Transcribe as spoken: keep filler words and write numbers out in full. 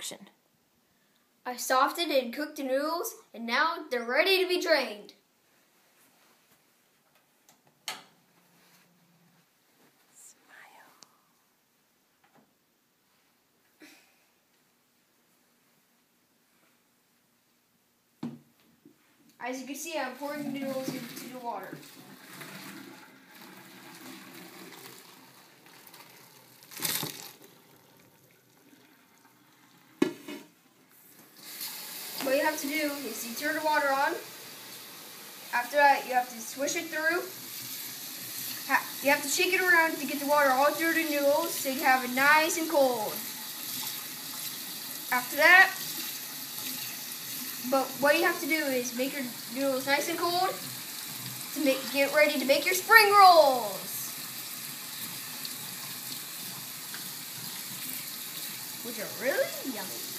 action. I softened and cooked the noodles, and now they're ready to be drained. Smile. As you can see, I'm pouring the noodles into the water. What you have to do is you turn the water on. After that, you have to swish it through. You have to shake it around to get the water all through the noodles so you have it nice and cold. After that, but what you have to do is make your noodles nice and cold to make, get ready to make your spring rolls, which are really yummy.